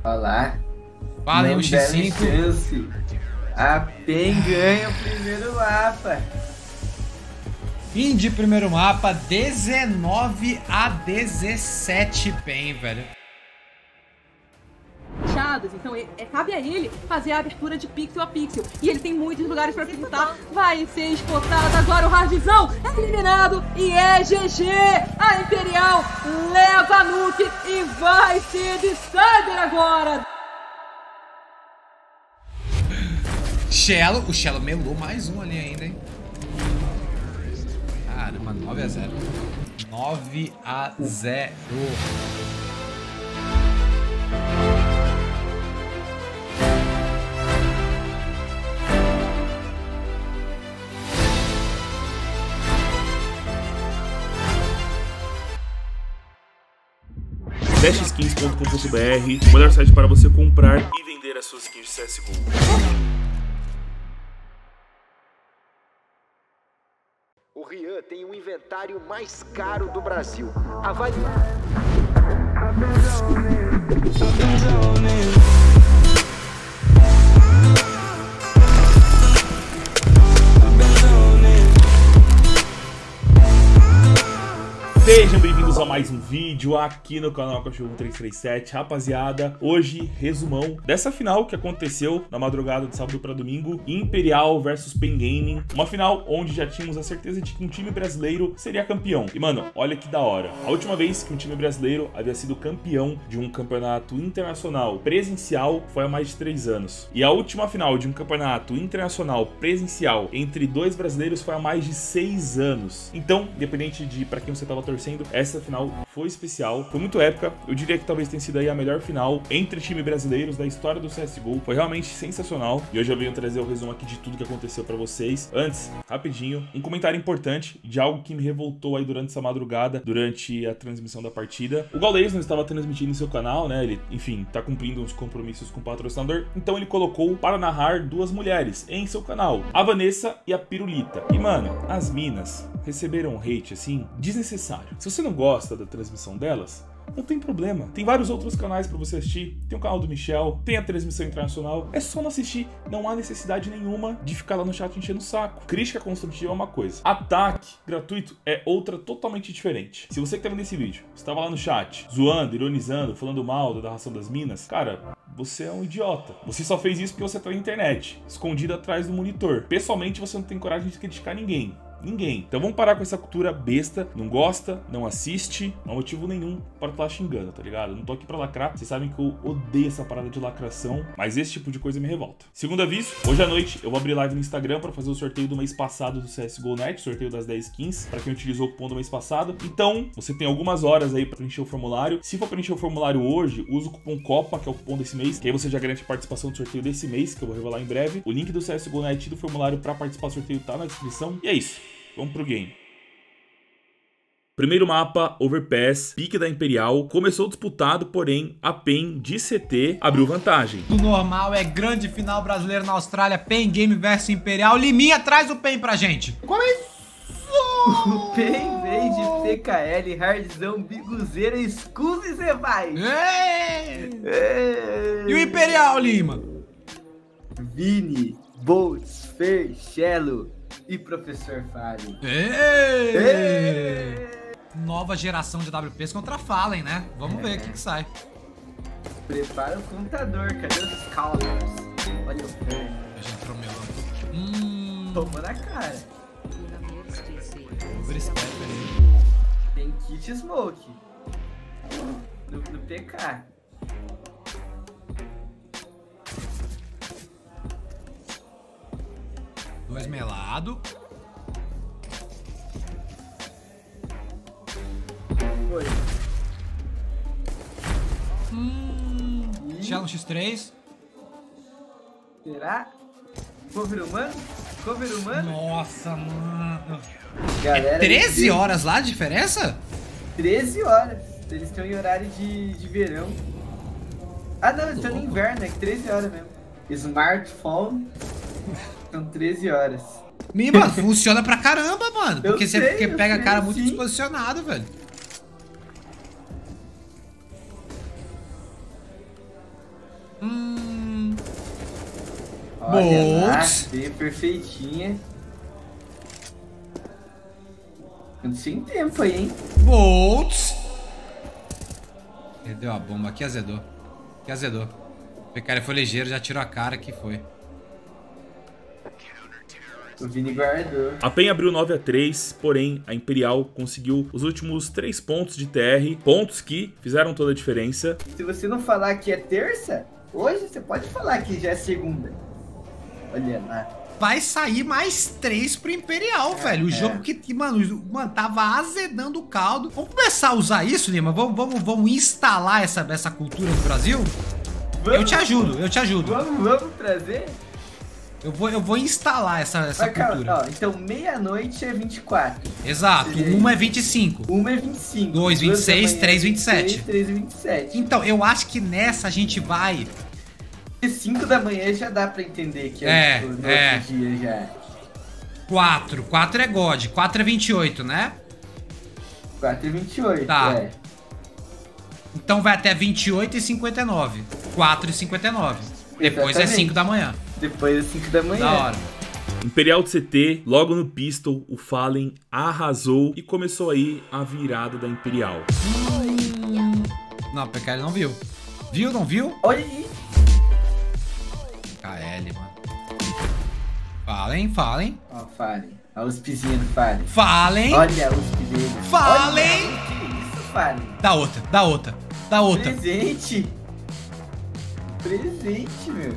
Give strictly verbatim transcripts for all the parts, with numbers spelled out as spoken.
Olha lá. Fala aí, Não o X deram cinco. chance. A PEN ganha o primeiro mapa. Fim de primeiro mapa, dezenove a dezessete PEN, velho. Então é, é, cabe a ele fazer a abertura de pixel a pixel. E ele tem muitos lugares pra disputar. Vai ser exportado agora o Hardzão. É eliminado e é G G. A Imperial leva a nuke e vai ser de Cyber agora. Shello, o Shello melou mais um ali ainda, hein? Caramba, nove a zero. nove a zero. dash skins ponto com ponto br, o melhor site para você comprar e vender as suas skins de C S G O. O Rian tem o inventário mais caro do Brasil. Avalie. Sejam bem-vindos a mais um vídeo aqui no canal Cachorro três três sete. Rapaziada, hoje resumão dessa final que aconteceu na madrugada de sábado para domingo, Imperial versus PEN Gaming, uma final onde já tínhamos a certeza de que um time brasileiro seria campeão. E mano, olha que da hora, a última vez que um time brasileiro havia sido campeão de um campeonato internacional presencial foi há mais de três anos. E a última final de um campeonato internacional presencial entre dois brasileiros foi há mais de seis anos. Então, independente de para quem você tava torcendo, essa final foi especial, foi muito épica. Eu diria que talvez tenha sido aí a melhor final entre times brasileiros da história do C S G O. Foi realmente sensacional e hoje eu venho trazer o resumo aqui de tudo que aconteceu pra vocês. Antes, rapidinho, um comentário importante de algo que me revoltou aí durante essa madrugada, durante a transmissão da partida. O Gaules não estava transmitindo em seu canal, né? Ele, enfim, tá cumprindo uns compromissos com o patrocinador, então ele colocou para narrar duas mulheres em seu canal, a Vanessa e a Pirulita. E mano, as minas receberam hate assim desnecessário. Se você não gosta da transmissão delas, não tem problema. Tem vários outros canais pra você assistir. Tem o canal do Michel, tem a transmissão internacional. É só não assistir. Não há necessidade nenhuma de ficar lá no chat enchendo o saco. Crítica construtiva é uma coisa. Ataque gratuito é outra totalmente diferente. Se você que tá vendo esse vídeo estava lá no chat, zoando, ironizando, falando mal da ração das minas, cara, você é um idiota. Você só fez isso porque você tá na internet, escondido atrás do monitor. Pessoalmente, você não tem coragem de criticar ninguém. Ninguém. Então vamos parar com essa cultura besta. Não gosta, não assiste. Não há motivo nenhum para estar xingando, tá ligado? Eu não tô aqui pra lacrar. Vocês sabem que eu odeio essa parada de lacração, mas esse tipo de coisa me revolta. Segundo aviso, hoje à noite eu vou abrir live no Instagram para fazer o sorteio do mês passado do C S G O Net, sorteio das dez skins, para quem utilizou o cupom do mês passado. Então, você tem algumas horas aí para preencher o formulário. Se for preencher o formulário hoje, usa o cupom COPA, que é o cupom desse mês, que aí você já garante a participação do sorteio desse mês, que eu vou revelar em breve. O link do C S G O Net e do formulário para participar do sorteio tá na descrição. E é isso. Vamos pro game. Primeiro mapa, Overpass, pique da Imperial. Começou disputado, porém a PEN de C T abriu vantagem. O normal é grande final brasileira na Austrália, PEN Game versus Imperial. Liminha, traz o PEN pra gente. Começou! O PEN vem de P K L, Hardzão, Biguzeira, Escusa e você vai. Ei! Ei. E o Imperial, Lima? Vini, Boltz, Fer, Shello e Professor Fallen. Ei! Ei. Nova geração de W Ps contra Fallen, né? Vamos é. ver o que, que sai. Prepara o contador, cadê os counters? Olha o Fer. A gente tromelou. Hum. Toma na cara. Overstep aí. Tem kit smoke. No, no P K. Dois melado. Foi. Hum. Shello X três. Será? Cover humano? Cover humano? Nossa, mano. Galera, é treze horas lá de diferença? treze horas. Eles estão em horário de, de verão. Ah não, eles estão no inverno, é treze horas mesmo. Smartphone. São treze horas. Me, mano, funciona pra caramba, mano. Porque sei, você porque pega sei, cara muito sim. desposicionado, velho. Olha lá, Boltz. veio perfeitinha. Ficando sem tempo aí, hein? Boltz. Perdeu a bomba. Aqui azedou. Aqui azedou. O P K foi ligeiro, já tirou a cara que foi. O Vini guardou. A PEN abriu nove a três, porém a Imperial conseguiu os últimos três pontos de T R, pontos que fizeram toda a diferença. Se você não falar que é terça, hoje você pode falar que já é segunda. Olha lá. Vai sair mais três pro Imperial, velho. O é. jogo que, mano, mano, tava azedando o caldo. Vamos começar a usar isso, Lima? Vamos, vamos, vamos instalar essa, essa cultura no Brasil? Vamos, eu te ajudo, eu te ajudo. Vamos, vamos trazer? Eu vou, eu vou instalar essa, essa Mas, cara, cultura. ó, então meia-noite é vinte e quatro. Exato. Uma é vinte e cinco. Uma é vinte e cinco. Dois, vinte e seis, da manhã, três, vinte e sete. três, vinte e sete. Então, eu acho que nessa a gente vai... cinco da manhã já dá pra entender que É, é, tipo, no é. outro dia já. quatro. quatro é God. quatro é vinte e oito, né? quatro e vinte e oito, Tá. é. Então vai até vinte e oito e cinquenta e nove. quatro e cinquenta e nove. Depois é Exatamente. cinco da manhã. Depois é cinco da manhã. Da hora. Imperial de C T, logo no pistol, o Fallen arrasou e começou aí a virada da Imperial. Não, o P K L não viu. Viu, não viu? Olha aí. K L, mano. Falem, falem. Ó, Fallen. Olha os pizinhos do Fallen. Falem. Olha os pizinhos. Fallen. Olha, que isso, Fallen? Dá outra, dá outra, dá outra. Presente. Presente, meu.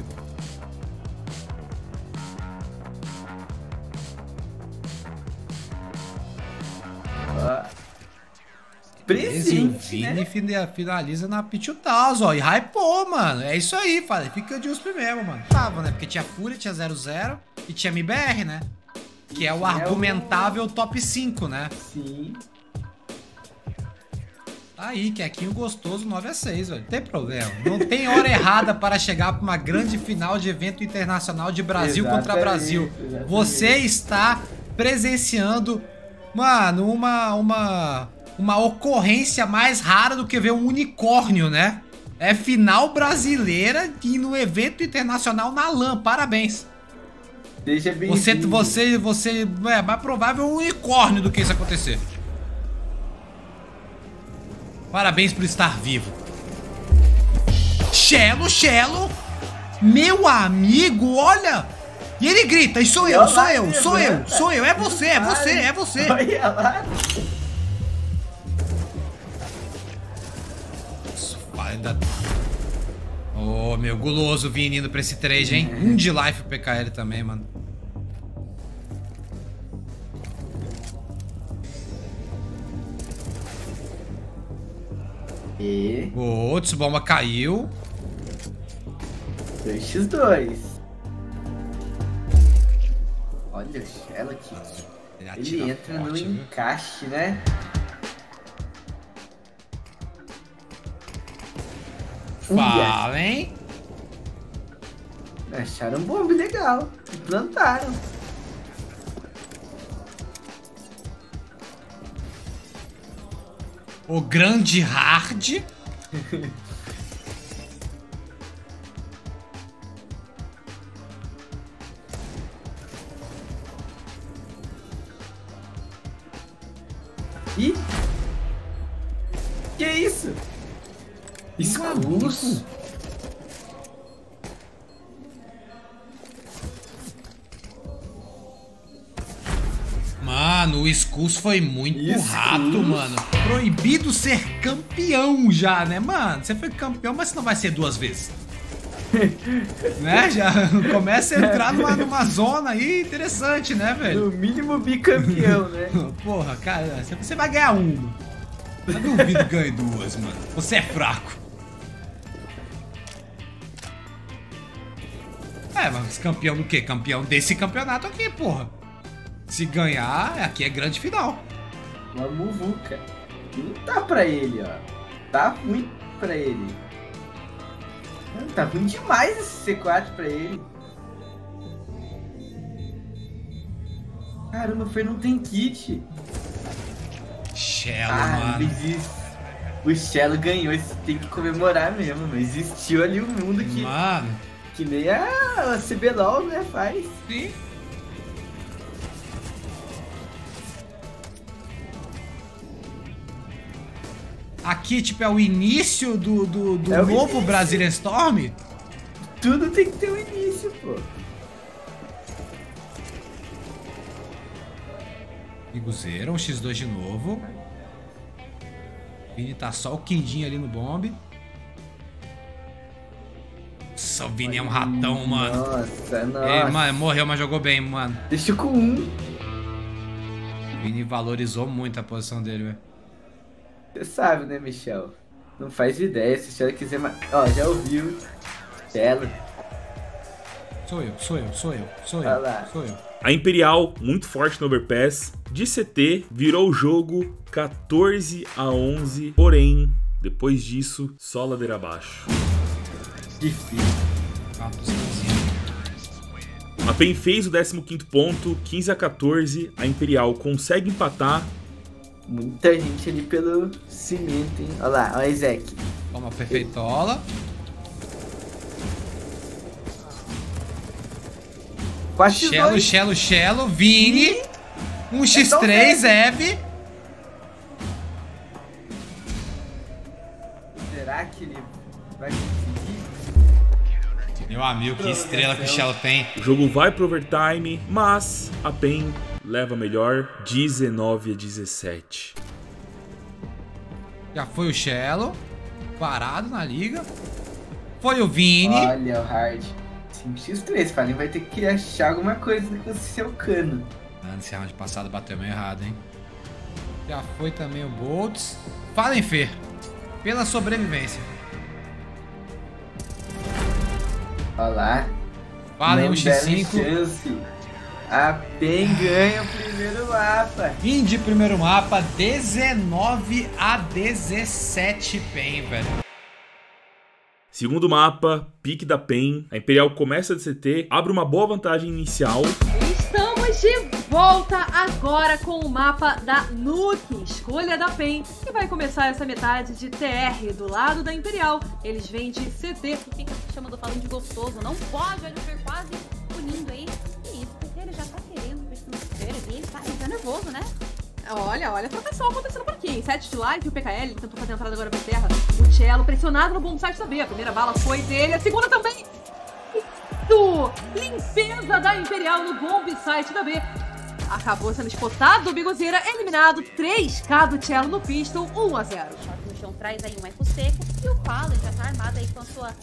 Ó. Esse o Presente, Vini né? fina- finaliza na Pitch dois mil, ó. E hypou, mano. É isso aí, fala. Fica de U S P mesmo, mano. Tava, né? Porque tinha Fúria, tinha zero zero e tinha M B R, né? Que é o argumentável top cinco, né? Sim. Tá aí, Quequinho gostoso, nove a seis, velho. Não tem problema. Não tem hora errada para chegar para uma grande final de evento internacional de Brasil contra Exatamente, Brasil. exatamente. Você está presenciando, mano, uma, uma, uma ocorrência mais rara do que ver um unicórnio, né? É final brasileira e no evento internacional na LAN. Parabéns. Seja bem Você, você, você é mais provável um unicórnio do que isso acontecer. Parabéns por estar vivo. Chelo, Chelo, meu amigo, olha. E ele grita, e sou eu, sou eu, sou eu, sou eu, é você, é você, é você. Olha lá. Vai dar... Oh, meu, guloso Vini indo pra esse trade, hein? Um de life pro P K L também, mano. E Outros, bomba caiu. dois por dois. Olha o Shell aqui. Ele, Ele atira entra forte, no viu? encaixe, né? Fala, hein? Acharam um bombe legal. E plantaram. O grande hard. Ih! Que isso? Escus? Mano, o Skulls foi muito Skulls. rato, mano. Proibido ser campeão já, né, mano? Você foi campeão, mas você não vai ser duas vezes. Né? Já começa a entrar numa, numa zona aí interessante, né, velho? No mínimo bicampeão, né? Porra, cara, você vai ganhar uma. Eu duvido que ganhe duas, mano. Você é fraco. É, mas campeão do quê? Campeão desse campeonato aqui, porra. Se ganhar, aqui é grande final. Uma muvuca. E não tá pra ele, ó. Tá ruim pra ele. Não, tá ruim demais esse C quatro pra ele. Caramba, o Fer não tem kit. Shell, Ah, mano. mas isso. O Shell ganhou, isso tem que comemorar mesmo. Mas existiu ali um mundo que Mano, Que nem a C B L O L, né, faz. Sim. Aqui, tipo, é o início do, do, do é novo início. Brazilian Storm? Tudo tem que ter um início, pô. Biguzeira, um xis dois de novo. Vini tá só o quindinho ali no bombe. Nossa, o Vini é um ratão, mano. Nossa, nossa. Ele, mano, morreu, mas jogou bem, mano. Deixa com um. O Vini valorizou muito a posição dele, velho. Você sabe, né, Michel? Não faz ideia. Se ela quiser... Ó, já ouviu. Belo. Sou eu, sou eu, sou eu, sou Olha eu, lá. sou eu. A Imperial, muito forte no overpass, de C T, virou o jogo quatorze a onze, porém, depois disso, só ladeira abaixo. Difícil. A PEN fez o décimo quinto ponto, quinze a quatorze, a Imperial consegue empatar. Muita gente ali pelo cimento, hein? Olha lá, olha o Ezek. Toma perfeitola. quatro Shelo, dois. Shelo, Shelo, Vini. Um xis três, Eve. Será que ele vai conseguir? Meu amigo, que estrela que o Shelo tem. O jogo vai pro overtime, mas a PEN leva melhor, dezenove a dezessete. Já foi o Shelo. Parado na liga. Foi o Vini. Olha o Hard. cinco xis três, Fallen vai ter que achar alguma coisa com esse seu cano. Ah, nesse round passado bateu meio errado, hein? Já foi também o Boltz. Fallen Fer. Pela sobrevivência. Olha lá. Fallen Não o xis deram cinco. chance. A PEN ganha o primeiro mapa. Fim de primeiro mapa, dezenove a dezessete PEN, velho. Segundo mapa, pique da PEN, a Imperial começa de C T, abre uma boa vantagem inicial. Estamos de volta agora com o mapa da Nuke, escolha da PEN, que vai começar essa metade de T R do lado da Imperial. Eles vêm de C T. Fica chamando o Fallen de gostoso, não pode, olha o Fer quase punindo aí. Que isso, porque ele já tá querendo ver esse Fer ali, ele tá, ele tá nervoso, né? Olha, olha a trocação acontecendo por aqui. Em sete de live, o P K L ele tentou fazer a entrada agora pra terra. O Cello pressionado no bom site da B. A primeira bala foi dele, a segunda também. Isso! Limpeza da Imperial no bomb site da B. Acabou sendo espotado, o Biguzeira eliminado. três K do Cello no pistol, um a zero. O chão traz aí um eco seco e o Fallen já tá armado aí com a sua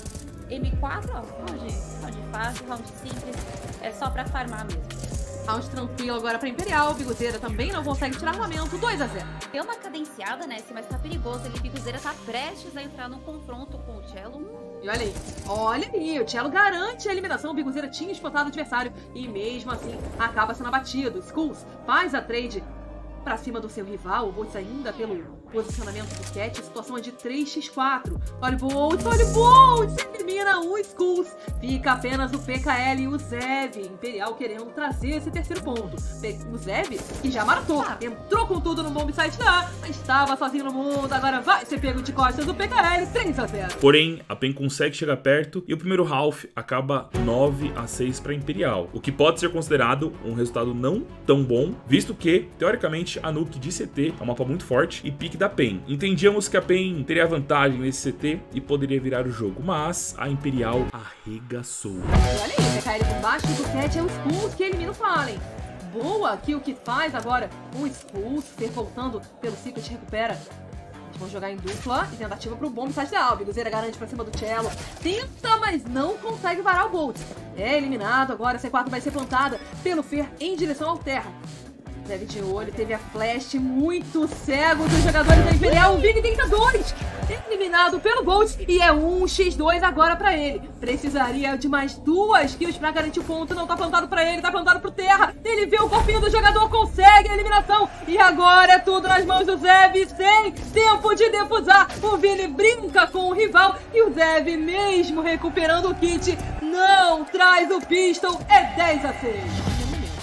M quatro, ó. Round, round fácil, round simples. É só pra farmar mesmo. Round tranquilo agora pra Imperial. O Biguzeira também não consegue tirar armamento. dois a zero. Deu uma cadenciada, né? Mas tá perigoso. Ele, Biguzeira tá prestes a entrar no confronto com o Cello. E olha aí, olha aí, o Cello garante a eliminação. O Biguzeira tinha espotado o adversário e mesmo assim acaba sendo abatido. Skulls faz a trade pra cima do seu rival. O Boltz ainda pelo posicionamento do Cat. A situação é de três a quatro. Olha o Boltz, olha o Boltz. Elimina o Skulls. Fica apenas o P K L e o Zev. Imperial querendo trazer esse terceiro ponto. O Zev, que já matou, entrou com tudo no bomb site da A, mas estava sozinho no mundo. Agora vai ser pego de costas do P K L. três a zero. Porém, a PEN consegue chegar perto e o primeiro half acaba nove a seis para Imperial, o que pode ser considerado um resultado não tão bom, visto que, teoricamente, a Nuke de C T é um mapa muito forte e pique da PEN. Entendíamos que a PEN teria vantagem nesse C T e poderia virar o jogo, mas a Imperial arregaçou. E olha aí, o P K L por baixo do Cat é o Skulls que elimina o Fallen. Boa kill que faz agora o Skulls, ser voltando pelo Secret, recupera. Eles vão jogar em dupla e tentativa pro bomb site da Albi. Biguzeira garante pra cima do Cello. Tenta, mas não consegue varar o Bolt. É eliminado agora, C quatro vai ser plantada pelo Fer em direção ao Terra. Zev de olho, teve a flash muito cego dos jogadores da Imperial. O Big tenta dois. Eliminado pelo Bolt e é um a dois agora pra ele. Precisaria de mais duas kills pra garantir o ponto. Não tá plantado pra ele, tá plantado pro Terra. Ele vê o corpinho do jogador, consegue a eliminação. E agora é tudo nas mãos do Zev. Sem tempo de defusar. O Vini brinca com o rival e o Zev, mesmo recuperando o kit, não traz o pistol. É dez a seis.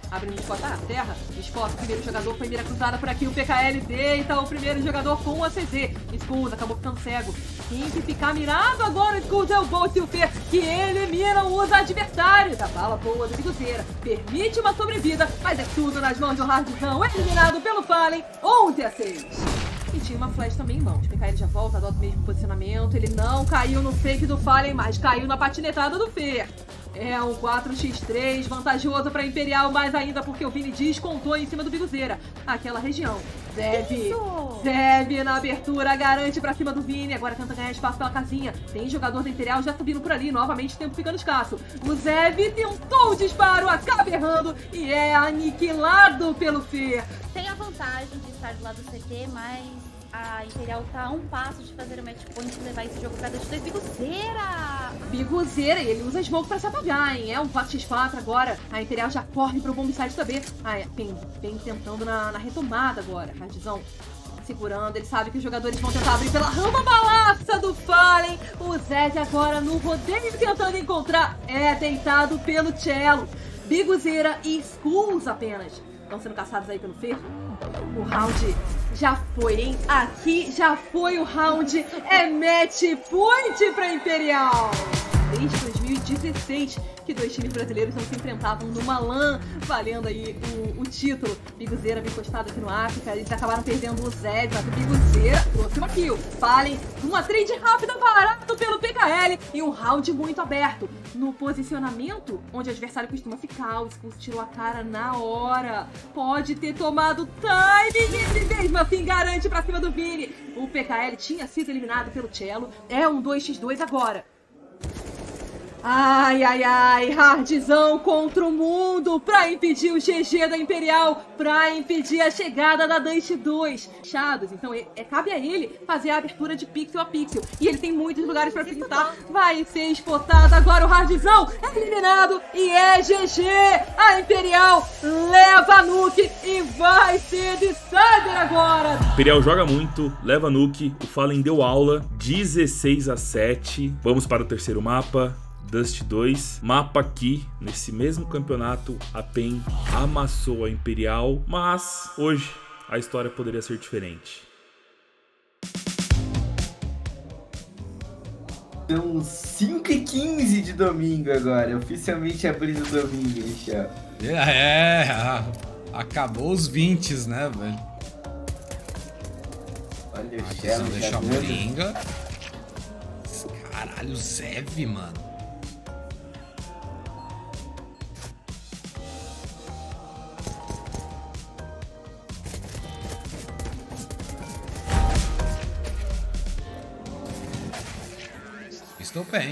Abrindo de costa a terra, Spot, o primeiro jogador foi mira cruzada por aqui, o P K L deita o primeiro jogador com a C Z. Skulls acabou ficando cego. Tem que ficar mirado agora, Skulls é o Bolt e o Fer, que eliminam os adversários. A bala boa do Biguzeira permite uma sobrevida, mas é tudo nas mãos do Hardzão, eliminado pelo Fallen, onze a seis. E tinha uma flash também em mãos. P K L já volta, adota o mesmo posicionamento. Ele não caiu no fake do Fallen, mas caiu na patinetada do Fer. É um quatro por três, vantajoso para Imperial, mais ainda porque o Vini descontou em cima do Biguzeira. Aquela região. Zeb, Zeb na abertura, garante pra cima do Vini. Agora tenta ganhar espaço pela casinha. Tem jogador da Imperial já subindo por ali. Novamente, tempo ficando escasso. O Zeb tentou o disparo, acaba errando e é aniquilado pelo Fer. Tem a vantagem de estar do lado do C T, mas a Imperial tá a um passo de fazer o match point e levar esse jogo pra Dust dois. Biguzeira! Biguzeira, e ele usa smoke pra se apagar, hein? É um quatro por quatro agora. A Imperial já corre pro bombsite também. Ah, é, Pen, Pen tentando na, na retomada agora. Hardzão segurando, ele sabe que os jogadores vão tentar abrir pela rampa balaça do Fallen. O Zed agora no rodeio tentando encontrar. É deitado pelo Cello. Biguzeira e Skulls apenas estão sendo caçados aí pelo Fer. O round já foi, hein? Aqui já foi o round. É match point pra Imperial. Desde dois mil e dezesseis que dois times brasileiros não se enfrentavam numa LAN, valendo aí o, o título. Biguzeira bem postado aqui no África. Eles acabaram perdendo o Zed, mas o Biguzeira trouxe uma kill. Fallen, uma trade rápida, barato pelo P K L e um round muito aberto. No posicionamento onde o adversário costuma ficar, o Skulls tirou a cara na hora. Pode ter tomado timing e mesmo assim garante pra cima do Vini. O P K L tinha sido eliminado pelo Cello. É um dois por dois agora. Ai, ai, ai, Hardzão contra o mundo pra impedir o G G da Imperial, pra impedir a chegada da Dust dois. Shadows, então é, é, cabe a ele fazer a abertura de pixel a pixel. E ele tem muitos lugares pra pintar. Vai ser espotado agora o Hardzão, é eliminado e é G G. A Imperial leva a nuke e vai ser de Cyber agora. Imperial joga muito, leva a nuke, o Fallen deu aula, dezesseis a sete. Vamos para o terceiro mapa. Dust dois, mapa aqui, nesse mesmo campeonato, a Pen amassou a Imperial, mas hoje a história poderia ser diferente. São cinco e quinze de domingo agora, oficialmente abrindo o domingo, Michel. É, acabou os vinte, né, velho? Olha o Shell, deixa a Moringa. Caralho, o Zev, mano. Estou bem.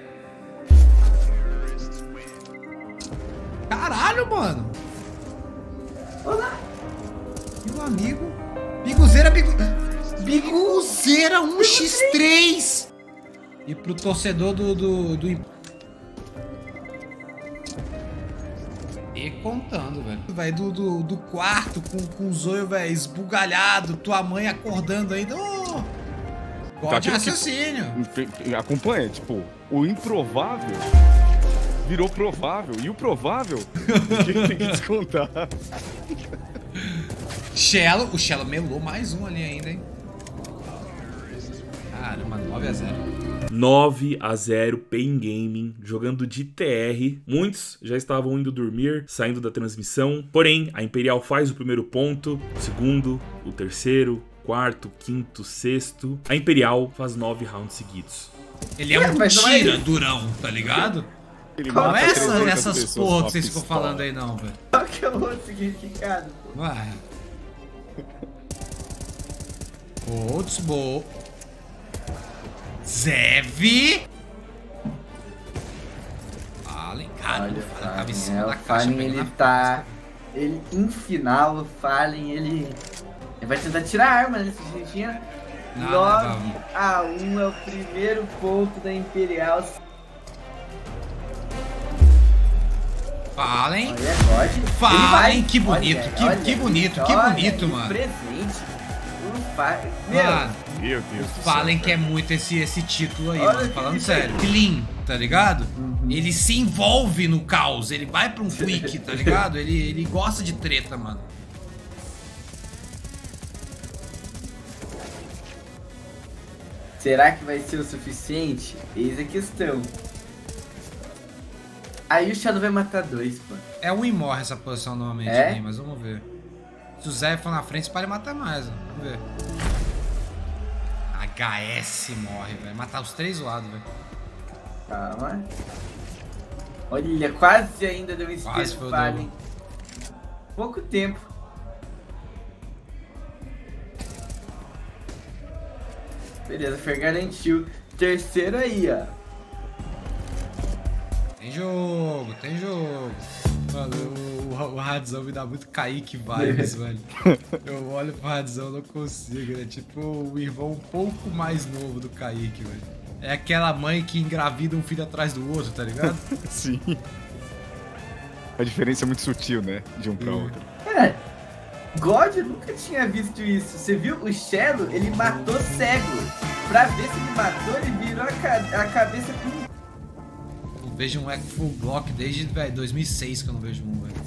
Caralho, mano. Olá. Meu amigo. Biguzeira, bigu... Biguzeira um por três. E pro torcedor do... do, do... E contando, velho. Vai do, do, do quarto com, com o zóio, velho, esbugalhado. Tua mãe acordando ainda. Oh! Tá de raciocínio. Que, acompanha, tipo, o improvável virou provável. E o provável, quem tem que descontar? Cello, o Cello melou mais um ali ainda, hein? Caramba, nove a zero. nove a zero, Pen Gaming, jogando de T R. Muitos já estavam indo dormir, saindo da transmissão. Porém, a Imperial faz o primeiro ponto, o segundo, o terceiro, quarto, quinto, sexto. A Imperial faz nove rounds seguidos. Ele é um tira durão, tá ligado? Ele não é essa, essas porra que vocês ficam falando aí não, velho. Qual que é o outro significado? Vai. Holtzbo. Zev. Fallen, cara. Olha, Fallen, Fallen, é, o Fallen ele tá... Ele, em final, o Fallen, ele... Ele vai tentar tirar a arma nesse jeitinho. nove a um é o primeiro ponto da Imperial. Fallen. Olha, Fallen, que bonito, olha, que, olha, que bonito, olha, que bonito, mano. Presente. O Fallen. Mano, meu Deus do Fallen céu, quer muito esse, esse título aí, olha, mano. Falando sério. Clean. tá ligado? Uhum. Ele se envolve no caos, ele vai pra um quick, tá ligado? Ele, ele gosta de treta, mano. Será que vai ser o suficiente? Eis a questão. Aí o Shadow vai matar dois, pô. É um e morre essa posição normalmente, É? né? Mas vamos ver. Se o Zé for na frente, pode matar mais, ó. Vamos ver. H S morre, velho. Matar os três lados, velho. Calma. Olha, quase ainda deu um Quase espelho foi o Fallen. Pouco tempo. Beleza, Fer garantiu. Terceiro aí, ó. Tem jogo, tem jogo. Mano, o, o, o Radzão me dá muito Kaique vibes, velho. Eu olho pro Radzão e não consigo, né? Tipo o irmão um pouco mais novo do Kaique, velho. É aquela mãe que engravida um filho atrás do outro, tá ligado? Sim. A diferença é muito sutil, né? De um pra Sim. outro. É. God eu nunca tinha visto isso. Você viu? O Shadow, ele matou cego. Pra ver se ele matou, ele virou a, ca a cabeça com... Eu vejo um Echo Full Block desde, velho, dois mil e seis que eu não vejo um, velho.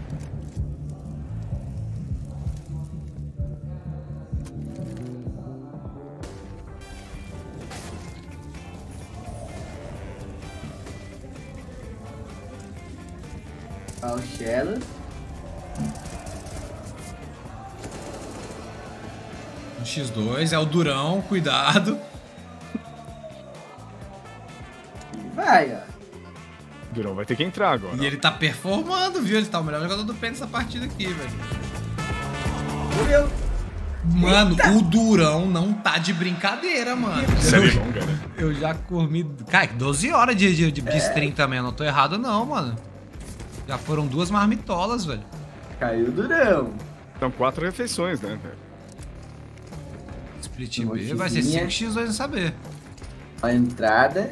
Ó, o Shadow. Um xis dois, é o Durão, cuidado. E vai, ó. Durão vai ter que entrar agora. E ele tá performando, viu? Ele tá o melhor jogador do P E N nessa partida aqui, velho. Morreu. Mano, Eita! o Durão não tá de brincadeira, mano. Série longa, né? Eu já comi... Cara, doze horas de, de, de, de stream também, eu não tô errado não, mano. Já foram duas marmitolas, velho. Caiu o Durão. São quatro refeições, né, velho? Split Uma B vai ser xizinha. cinco xis dois, não saber. A entrada.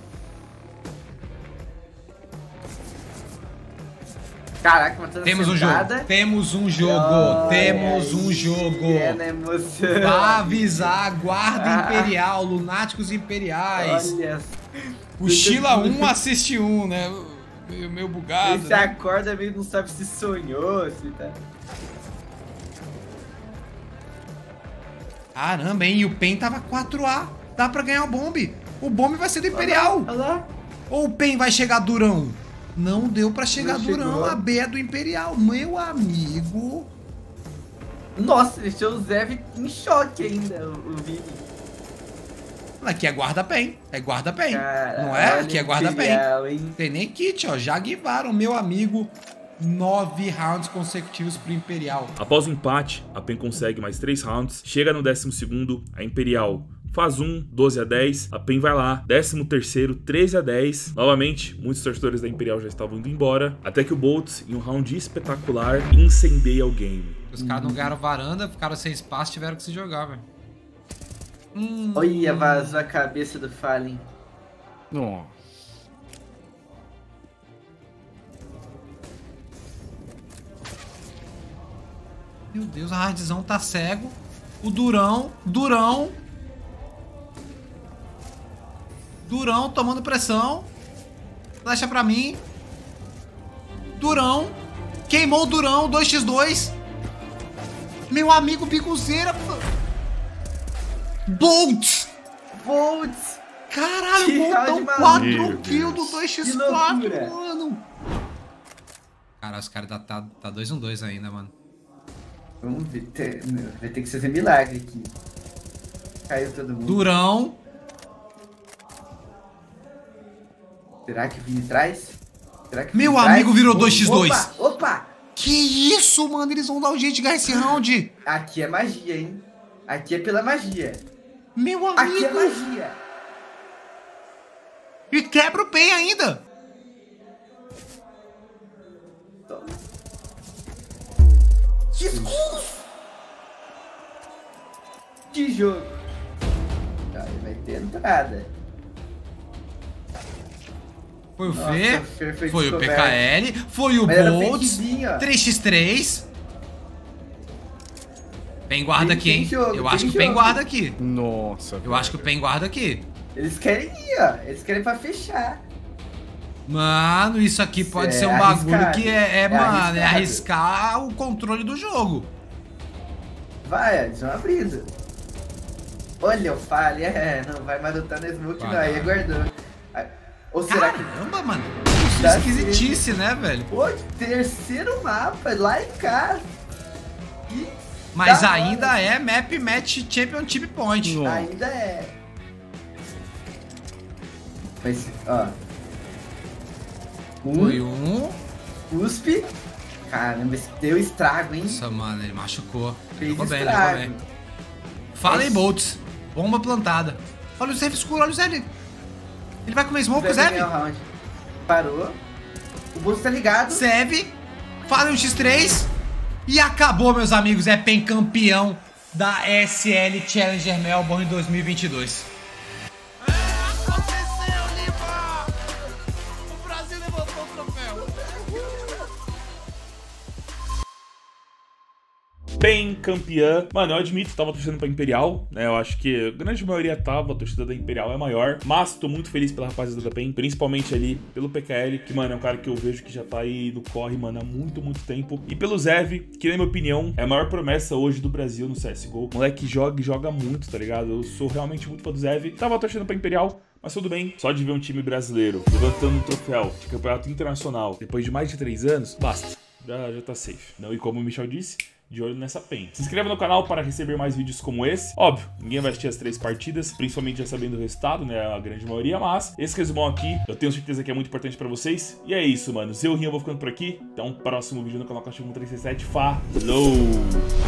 Caraca, matando Temos um sentada. jogo, temos um jogo, Olha temos um aí, jogo. É na emoção. Pra avisar, guarda Ah. imperial, lunáticos imperiais. Olha. O Sheila um assiste um, né? Meio, meio bugado. Ele se Né? acorda meio, não sabe se sonhou, se tá... Caramba, hein? E o Pen tava quatro A. Dá pra ganhar o bombe. O bombe vai ser do Imperial. Olha lá. Ou o Pen vai chegar durão? Não deu pra chegar Não durão. chegou. A B é do Imperial. Meu amigo. Nossa, deixou o Zev em choque ainda, o, o Vini. Aqui é guarda-pen. É guarda-pen. Cara, Não é? olha Aqui é o guarda-pen. Imperial, hein? Tem nem kit, ó. Já guivaram, meu amigo. Nove rounds consecutivos pro Imperial. Após o empate, a P E N consegue mais três rounds, chega no décimo segundo, a Imperial faz um, doze a dez, a P E N vai lá, décimo terceiro, treze a dez. Novamente, muitos torcedores da Imperial já estavam indo embora, até que o Boltz, em um round espetacular, incendeia o game. Os caras não ganharam varanda, ficaram sem espaço, tiveram que se jogar, velho. Hum, Olha, vazou a cabeça do Fallen. Nossa. Meu Deus, a Hardzão tá cego. O Durão, Durão. Durão tomando pressão. Flecha pra mim. Durão. Queimou o Durão, dois xis dois. Meu amigo Bicuzeira. Bolt. Boltz! Caralho, Que Boltão round maluco. quatro Meu kills do Deus. dois xis Que quatro, loucura. mano. Cara, os caras tá, tá, tá dois um dois ainda, mano. Vamos ver, te- meu, vai ter que fazer milagre aqui. Caiu todo mundo. Durão. Será que o Vini traz? Será que o Meu Vini traz? amigo virou Opa, dois xis dois. Opa, opa! Que isso, mano? Eles vão dar um jeito de ganhar esse round. Aqui é magia, hein? Aqui é pela magia. Meu Aqui é amigo. magia. E quebra o Pen ainda. Toma. Que Que jogo. Tá, ele vai ter entrada. Foi o Nossa, Fê. o Fê foi Foi o descoberto. P K L. Foi o Mas era Boltz. fakezinho, ó. três xis três. Pen guarda Tem- aqui, tem hein? jogo, Eu tem acho que o Pen jogo. guarda aqui. Nossa. Eu acho que o Pen guarda aqui. Eles querem ir, ó. Eles querem pra fechar. Mano, isso aqui pode É ser um bagulho arriscado. que é, é, É mano, é arriscado. arriscar o controle do jogo. Vai, eles vão abrindo. Olha, eu falei, é, não vai marotar no smoke, não. Aí guardou. Ou será que. Caramba, mano. Dá Esquisitice, né, velho? Pô, terceiro mapa, lá em casa. Que Mas da ainda hora. é Map Match Championship Point. Nossa. Ainda é. Mas, ó. Foi Um, um. cuspe. Caramba, esse deu estrago, hein? Nossa, mano, ele machucou. Fez Jogou bem, estrago. jogou bem. Fala aí, Esse- Boltz. Bomba plantada. Olha o Zev escuro, olha o Zev. Ele vai comer smoke, Vai Zev? ganhar o round. Parou. O bolso tá ligado. Zev. Fala um xis três. E acabou, meus amigos. É Pen campeão da S L Challenger Melbourne dois mil e vinte e dois. Aconteceu, Lima! O Brasil levantou o troféu. Bem campeã. Mano, eu admito, tava torcendo pra Imperial, né? Eu acho que a grande maioria tava, a torcida da Imperial é maior. Mas tô muito feliz pela rapaziada da PEN, principalmente ali pelo P K L, que, mano, é um cara que eu vejo que já tá aí no corre, mano, há muito, muito tempo. E pelo Zev, que, na minha opinião, é a maior promessa hoje do Brasil no C S G O. Moleque joga e joga muito, tá ligado? Eu sou realmente muito fã do Zev. Tava torcendo pra Imperial, mas tudo bem. Só de ver um time brasileiro levantando um troféu de campeonato internacional depois de mais de três anos, basta. Já, já tá safe. Não, e como o Michel disse, de olho nessa PEN. Se inscreva no canal para receber mais vídeos como esse. Óbvio, ninguém vai assistir as três partidas, principalmente já sabendo o resultado, né? A grande maioria, mas esse resumão aqui, eu tenho certeza que é muito importante pra vocês. E é isso, mano. Eu, Rinho, eu vou ficando por aqui. Então, próximo vídeo no canal Cachorro três seis sete. Falou!